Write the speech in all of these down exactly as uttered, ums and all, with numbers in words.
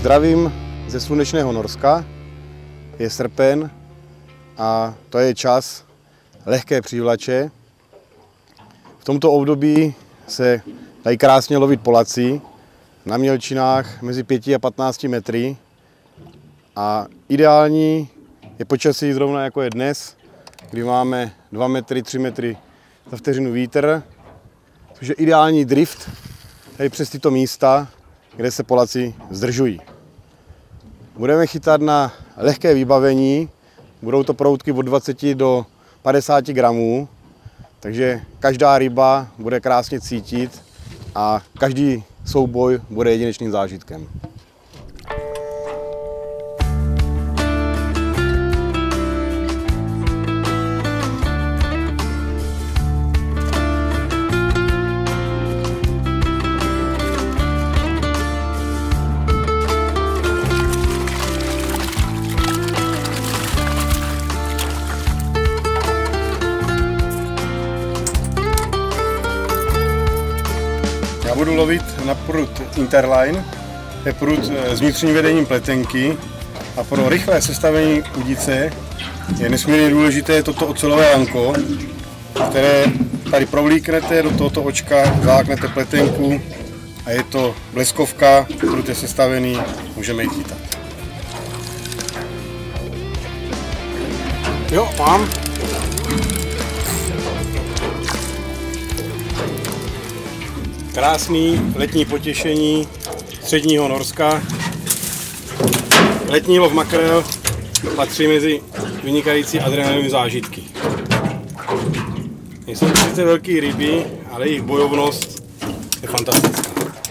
Zdravím ze slunečného Norska, je srpen a to je čas lehké přívlače. V tomto období se dají krásně lovit polaci na mělčinách mezi pěti a patnácti metry a ideální je počasí zrovna jako je dnes, kdy máme dva metry, tři metry za vteřinu vítr, což je ideální drift tady přes tyto místa, kde se polaci zdržují. Budeme chytat na lehké vybavení, budou to proutky od dvaceti do padesáti gramů, takže každá ryba bude krásně cítit a každý souboj bude jedinečným zážitkem. Já budu lovit na prut Interline, to je prut s vnitřním vedením pletenky a pro rychlé sestavení udice je nesmírně důležité toto ocelové lanko, které tady provlíknete do tohoto očka, zaháknete pletenku a je to bleskovka, prut je sestavený, můžeme ji chytat. Jo, mám. Krásný letní potěšení středního Norska. Letní lov makrel patří mezi vynikající adrenalinové zážitky. Nejsou to sice velké ryby, ale jejich bojovnost je fantastická.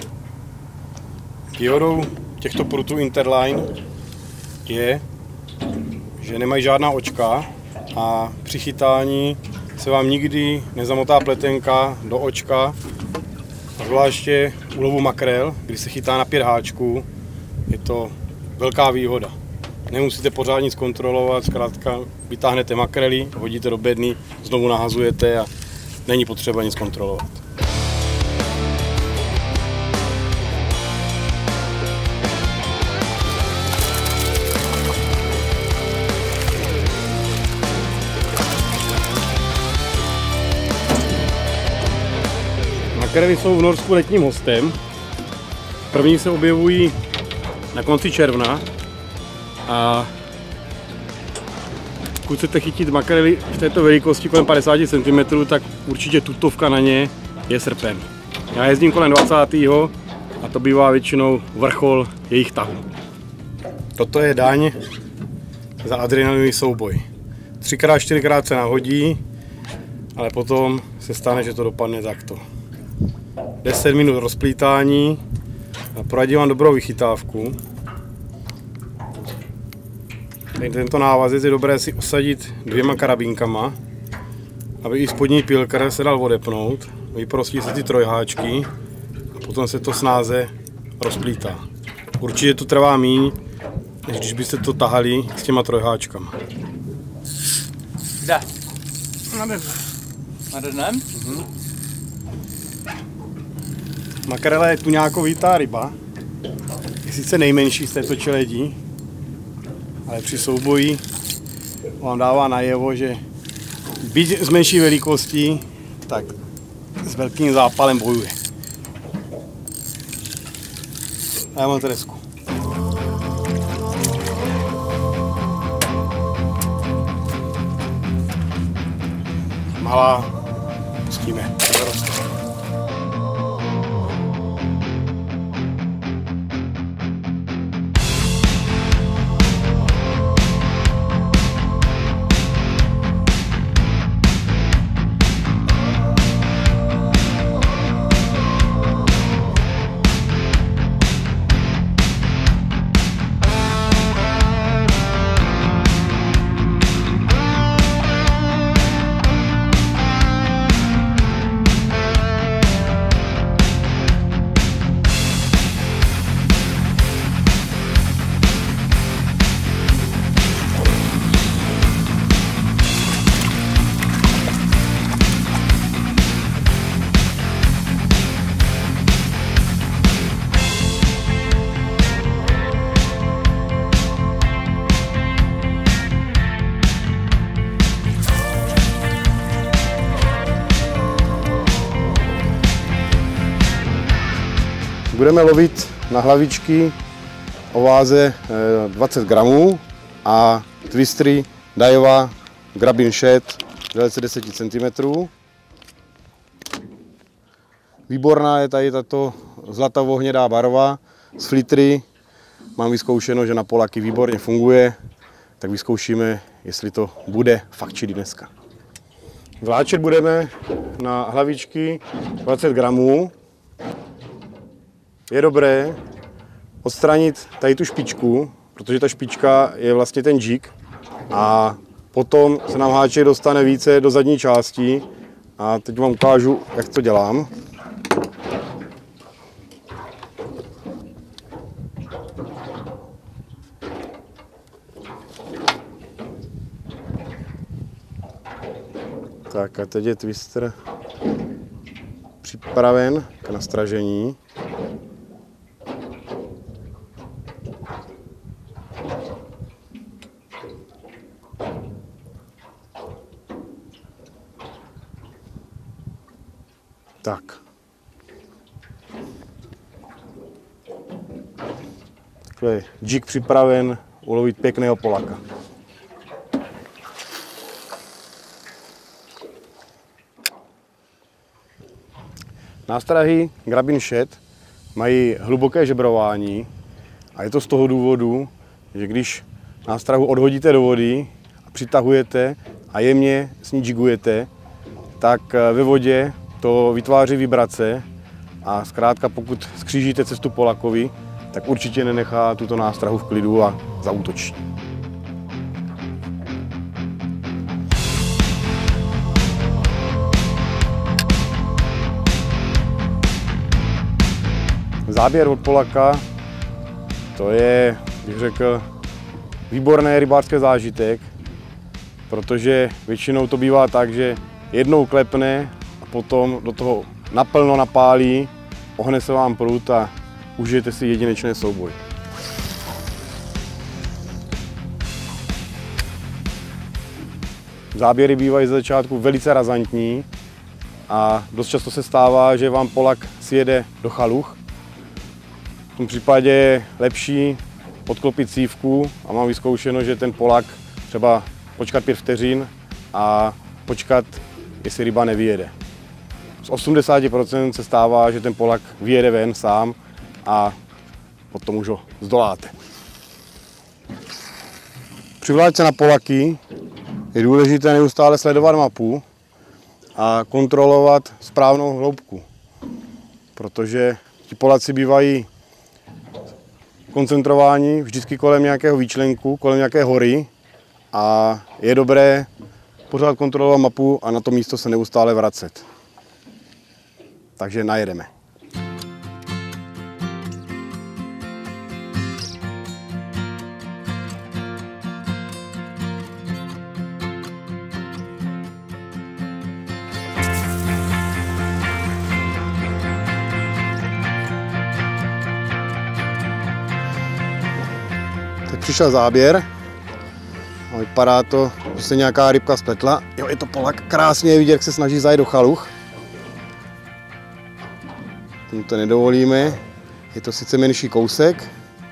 Výhodou těchto prutů Interline je, že nemají žádná očka a při chytání se vám nikdy nezamotá pletenka do očka. A zvláště u lovu makrel, kdy se chytá na pět háčků, je to velká výhoda. Nemusíte pořád nic kontrolovat, zkrátka vytáhnete makrely, hodíte do bedny, znovu nahazujete a není potřeba nic kontrolovat. Makrely jsou v Norsku letním hostem. První se objevují na konci června a pokud chcete chytit makrely v této velikosti kolem padesáti centimetrů, tak určitě tutovka na ně je srpen. Já jezdím kolem dvacátého a to bývá většinou vrchol jejich tahu. Toto je daň za adrenalinový souboj. Třikrát, čtyřikrát se nahodí, ale potom se stane, že to dopadne takto. deset minut rozplítání, poradím vám dobrou vychytávku. Tento návazec je dobré si osadit dvěma karabínkama, aby i spodní pilkr se dal odepnout, vyprostí se ty trojháčky a potom se to snáze rozplítá. Určitě to trvá míň, než když byste to tahali s těma trojháčkama. Kde? Nade dnem? Mhm. Makrela je tuňákovitá ryba, je sice nejmenší z této čeledí, ale při souboji vám dává najevo, že byť z menší velikostí, tak s velkým zápalem bojuje. A já mám tresku. Malá, pustíme. Budeme lovit na hlavičky o váze dvacet gramů a twistry Daiwa Grabin Shad v délce deset centimetrů. Výborná je tady tato zlatavohnědá barva z flitry. Mám vyzkoušeno, že na polaky výborně funguje, tak vyzkoušíme, jestli to bude fakt čili dneska. Vláčet budeme na hlavičky dvacet gramů. Je dobré odstranit tady tu špičku, protože ta špička je vlastně ten džig a potom se nám háček dostane více do zadní části a teď vám ukážu, jak to dělám. Tak a teď je twister připraven k nastražení. Tak. Takhle je džig připraven ulovit pěkného polaka. Nástrahy Grabin Shad mají hluboké žebrování a je to z toho důvodu, že když nástrahu odhodíte do vody a přitahujete a jemně s ní jigujete, tak ve vodě to vytváří vibrace a zkrátka pokud skřížíte cestu polakovi, tak určitě nenechá tuto nástrahu v klidu a zaútočí. Záběr od polaka, to je, bych řekl, výborný rybářský zážitek, protože většinou to bývá tak, že jednou klepne a potom do toho naplno napálí, ohne se vám prut a užijete si jedinečný souboj. Záběry bývají ze začátku velice razantní a dost často se stává, že vám polak sjede do chaluch. V tom případě je lepší odklopit cívku a mám vyzkoušeno, že ten polak třeba počkat pět vteřin a počkat, jestli ryba nevyjede. Z osmdesáti procent se stává, že ten polak vyjede ven sám a potom už ho zdoláte. Při vláčce na polaky je důležité neustále sledovat mapu a kontrolovat správnou hloubku, protože ti polaci bývají koncentrováni vždycky kolem nějakého výčlenku, kolem nějaké hory a je dobré pořád kontrolovat mapu a na to místo se neustále vracet. Takže najedeme. Teď přišel záběr a vypadá to, že se nějaká rybka spletla. Jo, je to polak, krásně je vidět, jak se snaží zajet do chaluch. Tomu to nedovolíme, je to sice menší kousek.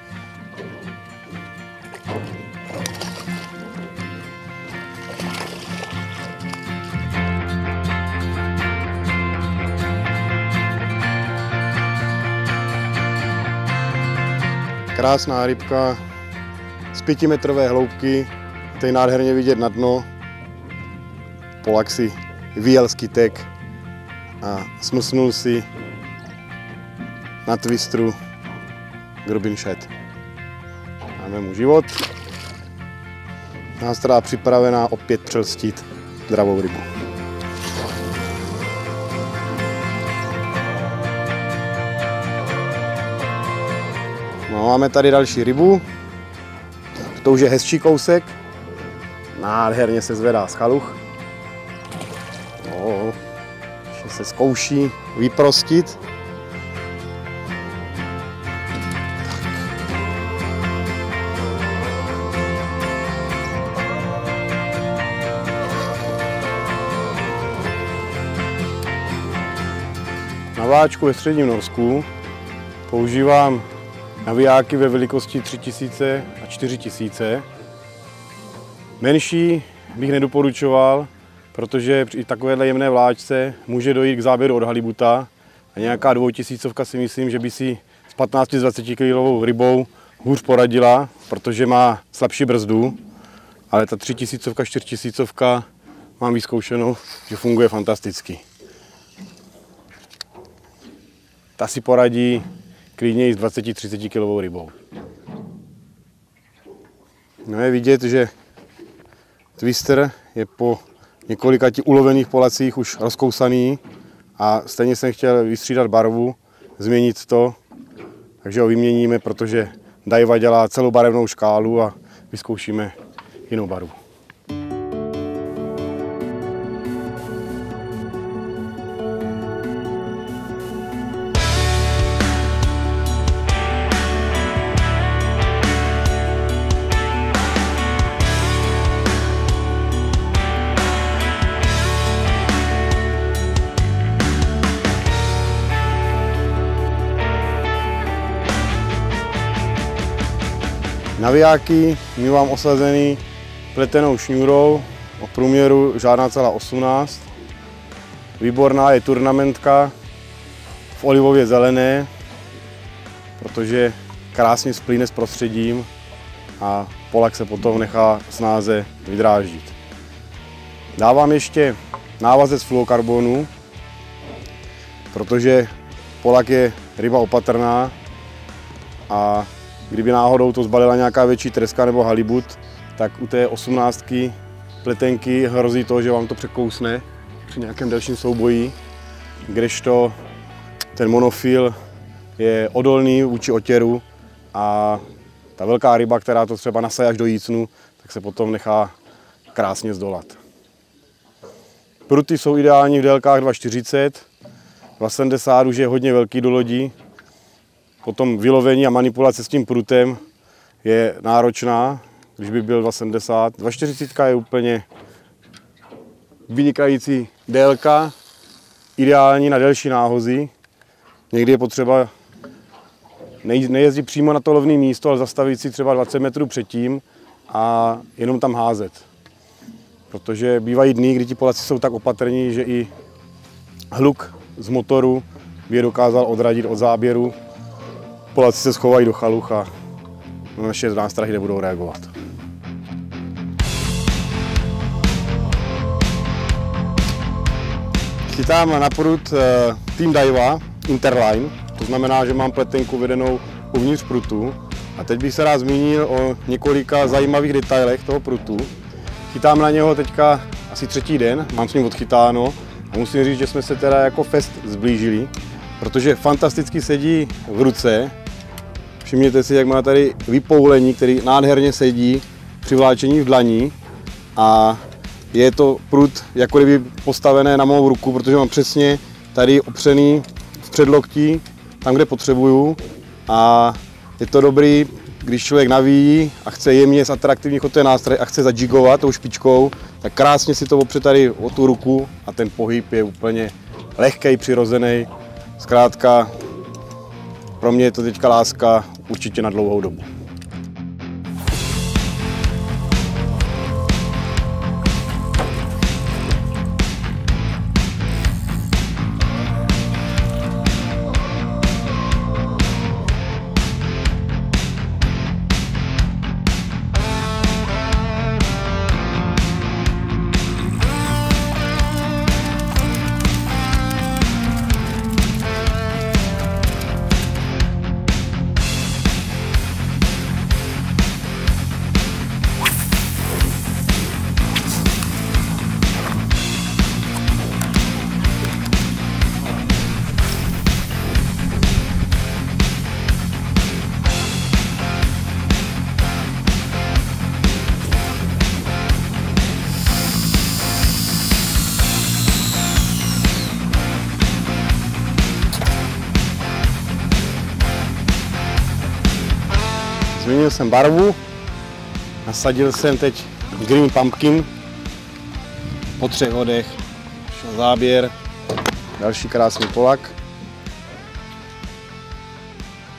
Krásná rybka z pětimetrové hloubky, tady nádherně vidět na dno. Polak si vyjel skytek a smlsnul si na twistru Grabin Shad. Dáme mu život. Nástroj připravená opět přelstit dravou rybu. No, máme tady další rybu. To už je hezčí kousek. Nádherně se zvedá z chaluch. No, ještě se zkouší vyprostit. Na vláčku ve středním Norsku používám navijáky ve velikosti tři tisíce a čtyři tisíce. Menší bych nedoporučoval, protože při takovéhle jemné vláčce může dojít k záběru od halibuta a nějaká dvoutisícovka si myslím, že by si s patnácti až dvaceti kilovou rybou hůř poradila, protože má slabší brzdu, ale ta třitisícovka, čtyřtisícovka mám vyzkoušenou, že funguje fantasticky. Ta si poradí klidně i s dvaceti až třiceti kilovou rybou. No je vidět, že twister je po několika ulovených polacích už rozkousaný a stejně jsem chtěl vystřídat barvu, změnit to, takže ho vyměníme, protože Daiwa dělá celou barevnou škálu a vyzkoušíme jinou barvu. Navijáky mívám osazený pletenou šňůrou, o průměru žádná celá osmnáct. Výborná je turnamentka v olivově zelené, protože krásně splíne s prostředím a polak se potom nechá snáze vydráždit. Dávám ještě návazec fluokarbonu, protože polak je ryba opatrná a kdyby náhodou to zbalila nějaká větší treska nebo halibut, tak u té osmnáctky pletenky hrozí to, že vám to překousne při nějakém delším souboji, kdežto ten monofil je odolný vůči otěru a ta velká ryba, která to třeba nasaje až do jícnu, tak se potom nechá krásně zdolat. Pruty jsou ideální v délkách dva čtyřicet, dva sedmdesát už je hodně velký do lodi. Potom vylovení a manipulace s tím prutem je náročná, když by byl dva sedmdesát. dva čtyřicet je úplně vynikající délka, ideální na delší náhozy. Někdy je potřeba nejezdit přímo na to lovné místo, ale zastavit si třeba dvacet metrů předtím a jenom tam házet. Protože bývají dny, kdy ti Poláci jsou tak opatrní, že i hluk z motoru by je dokázal odradit od záběru. Poláci se schovají do chaluch a na naše nástrahy nebudou reagovat. Chytám na prut Team Daiwa Interline, to znamená, že mám pletenku vedenou uvnitř prutu. A teď bych se rád zmínil o několika zajímavých detailech toho prutu. Chytám na něho teďka asi třetí den, mám s ním odchytáno a musím říct, že jsme se teda jako fest zblížili, protože fantasticky sedí v ruce. Všimněte si, jak má tady vypoulení, který nádherně sedí při vláčení v dlaní a je to prut jako kdyby postavené na mou ruku, protože mám přesně tady opřený v předloktí, tam, kde potřebuju a je to dobrý, když člověk navíjí a chce jemně zatraktivně chod té nástroje a chce zadžigovat tou špičkou, tak krásně si to opře tady o tu ruku a ten pohyb je úplně lehkej, přirozený. Zkrátka, pro mě je to teďka láska určitě na dlouhou dobu. Změnil jsem barvu, nasadil jsem teď Green Pumpkin, po třech hodech šel záběr, další krásný polak.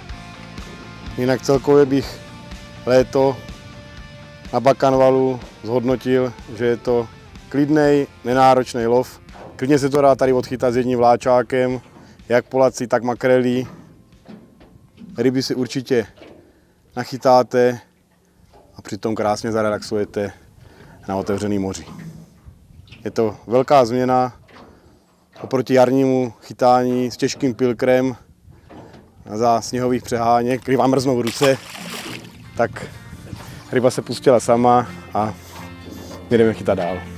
Jinak celkově bych léto na Bakanvalu zhodnotil, že je to klidný, nenáročný lov. Klidně se to dá tady odchytat s jedním vláčákem, jak polaci, tak makrelí. Ryby si určitě nachytáte a přitom krásně zarelaxujete na otevřeném moři. Je to velká změna oproti jarnímu chytání s těžkým pilkrem za sněhových přeháněk, kdy vám mrznou ruce, tak ryba se pustila sama a jdeme chytat dál.